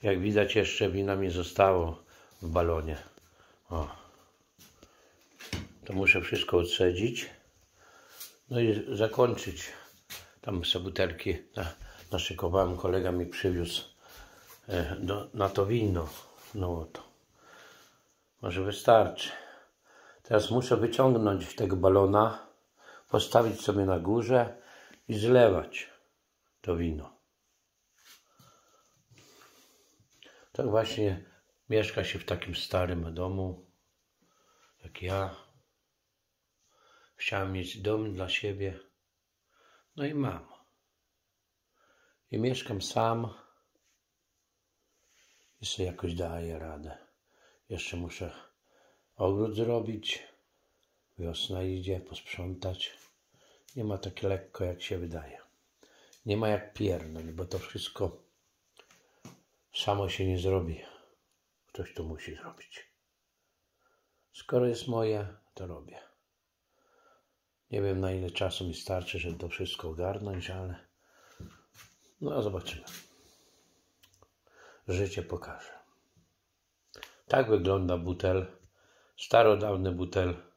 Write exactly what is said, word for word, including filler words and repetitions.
Jak widać, jeszcze wina mi zostało w balonie. O. To muszę wszystko odsedzić. No i zakończyć. Tam sobie butelki na, naszykowałem. Kolega mi przywiózł e, do, na to wino. No to. Może wystarczy. Teraz muszę wyciągnąć tego balona, postawić sobie na górze i zlewać to wino. Tak właśnie mieszka się w takim starym domu, jak ja. Chciałem mieć dom dla siebie. No i mam. I mieszkam sam. I sobie jakoś daję radę. Jeszcze muszę ogród zrobić. Wiosna idzie, posprzątać. Nie ma tak lekko, jak się wydaje. Nie ma jak pierdnąć, bo to wszystko samo się nie zrobi. Ktoś to musi zrobić. Skoro jest moje, to robię. Nie wiem, na ile czasu mi starczy, żeby to wszystko ogarnąć, ale no zobaczymy. Życie pokaże. Tak wygląda butel. Starodawny butel